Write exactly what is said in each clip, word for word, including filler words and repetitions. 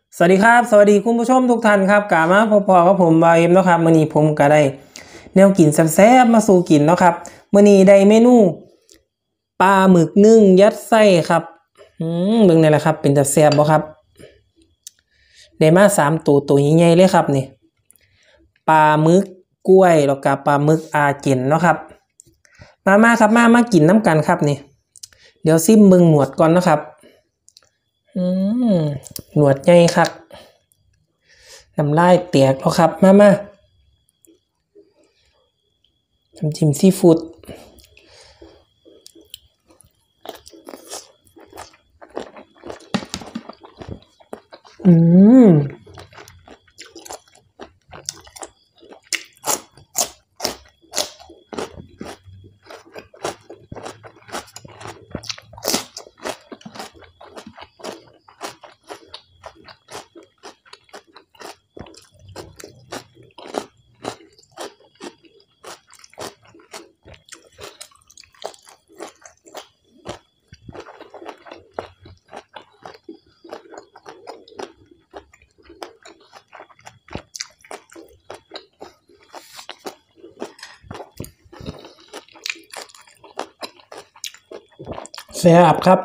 สวัสดีครับสวัสดีคุณผู้ชมทุกท่านครับกลับมาพบกับผมบายเอ็มเนาะครับมื้อนี้ผมก็ได้แนวกินแซ่บๆมาสู่กินเนาะครับมื้อนี้ได้เมนูปลาหมึกนึ่งยัดไส้ครับอืมเบิ่งนี่แหละครับเป็นตาแซ่บบ่ครับได้มาสามตัวตัวใหญ่ๆเลยครับนี่ปลาหมึกกล้วยแล้วก็ปลาหมึกอาเจนเนาะครับมามาครับมามากินน้ำกันครับนี่เดี๋ยวซิมเบิ่งหนวดก่อนนะครับอืมหนวดใหญ่ครับน้ำลายแตกแล้วครับมามาน้ำจิ้มซีฟู้ดอืมแซ่บครับ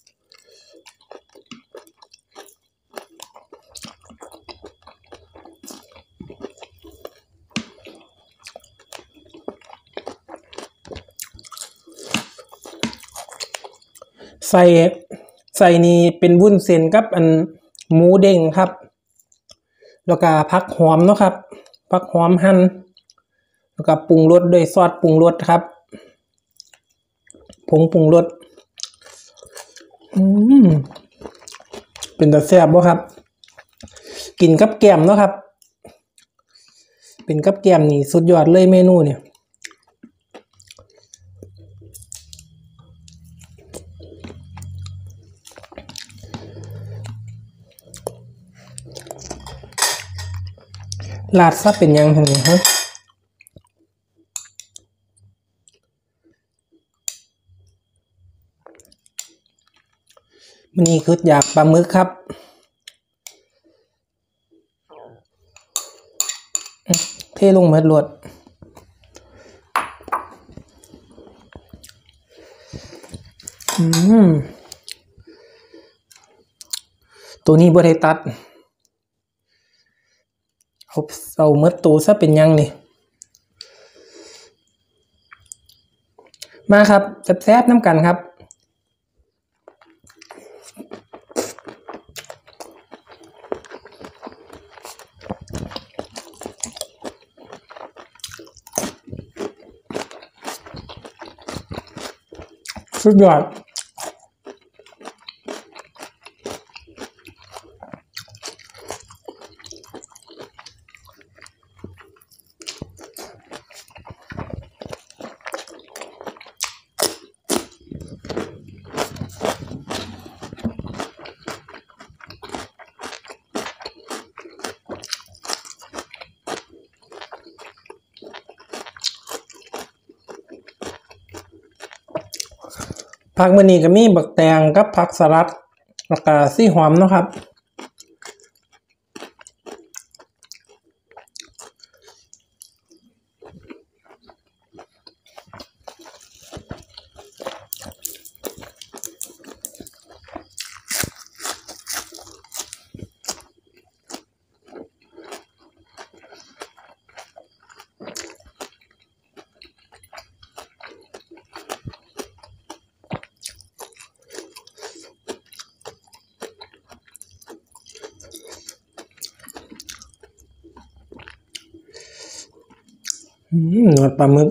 ใส่ใส่นี่เป็นวุ้นเส้นกับอันหมูเด้งครับแล้วก็ผักหอมเนาะครับผักหอมหั่นแล้วก็ปรุงรสด้วยซอสปรุงรสครับผงปรุงรสอืมเป็นตาแซ่บบ่ครับกินกับแกล้มเนาะครับเป็นกับแกล้มนี่สุดยอดเลยเมนูเนี่ยลาดซะเป็นยังไงฮะมันนี่คืออยากปลาหมึกครับเทลงเม็ดรวดอืมตัวนี้บ่ได้ตัดเอาเอาเม็ดตัวซะเป็นยังนี่มาครับแซ่บๆน้ำกันครับสุดยอดผักมื้อนี้ก็มีบักแตงกับผักสลัดแล้วก็ซี่หอมเนาะครับอืมหนวดปลาหมึก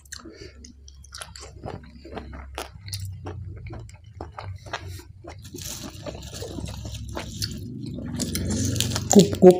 กรุบกรุบ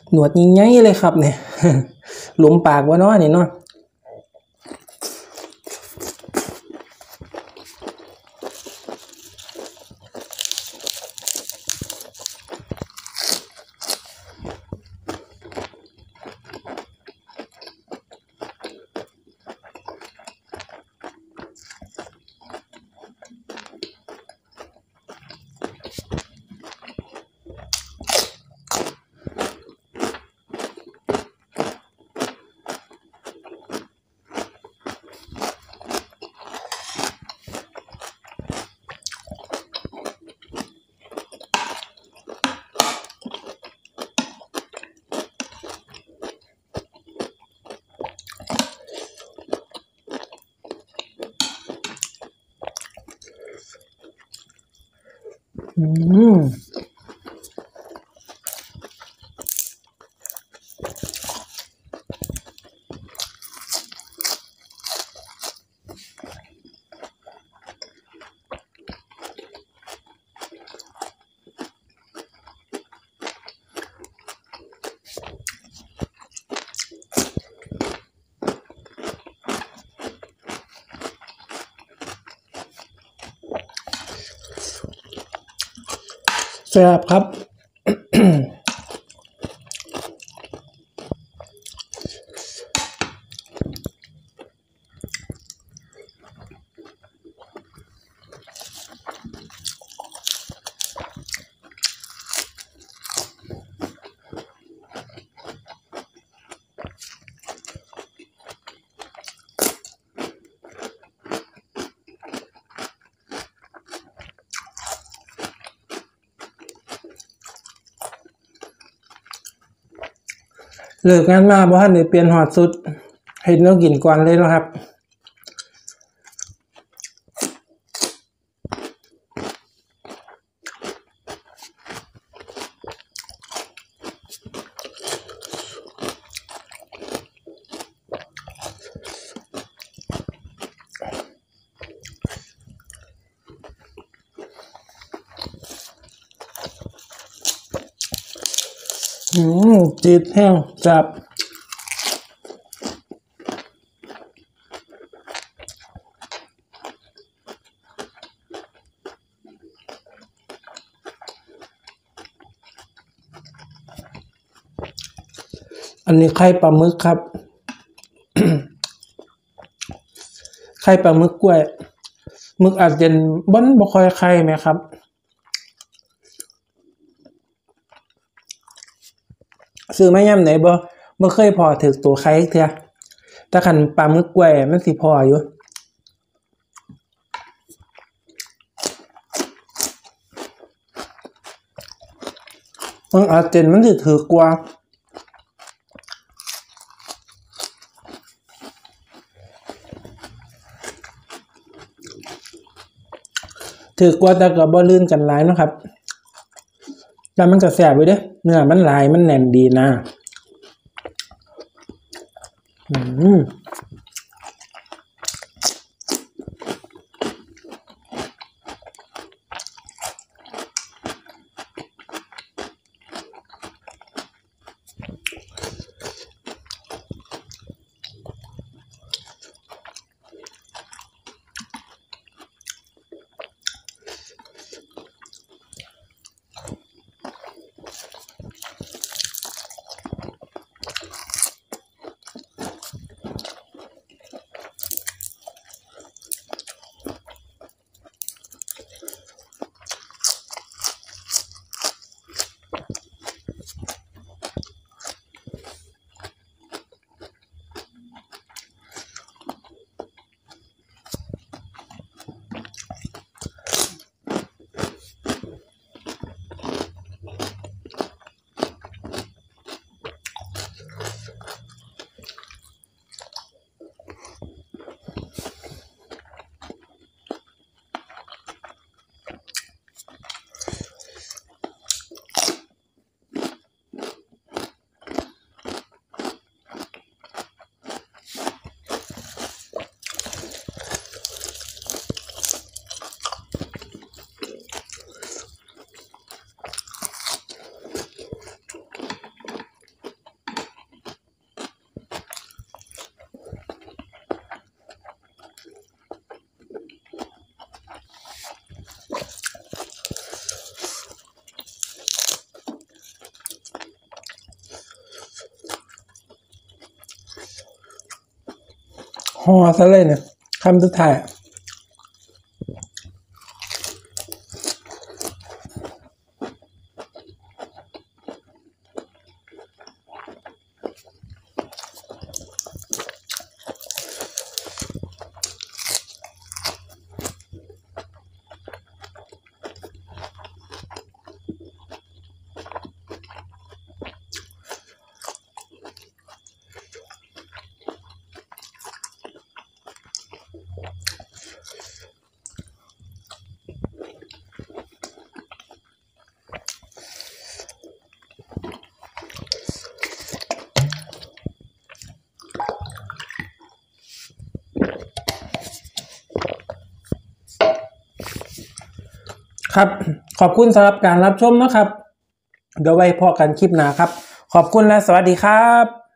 หนวดยิ่งใหญ่เลยครับเนี่ย หลุมปากว่าน้อยนี่เนาะอืมแซ่บครับ เลิกงานมาบ่ทันได้เปลี่ยนหอดสุดเห็นแล้วกินก่อนเลยเนาะครับอืมจีดแห้งจับอันนี้ไข่ปลาหมึกครับ ไข่ปลาหมึกกล้วยหมึกอาจจะบ่นบ่ค่อยไข่ไหมครับซื้อมาย่ำไหนบ่บ่เคยพอถึกตัวไข่เทื่อแต่คันปลาหมึกกล้วยมันสิพออยู่มันอาจจะมันสิถือกว่าถือกว่าแต่ก็บ่ลื่นกันหลายเนาะครับแต่มันก็แซ่บอยู่เด้เนื้อมันหลายมันแน่นดีนะอืมห่อซะเลยเนี่ยคำสุดท้ายครับขอบคุณสำหรับการรับชมนะครับเดี๋ยวไว้พอกันคลิปหน้าครับขอบคุณและสวัสดีครับ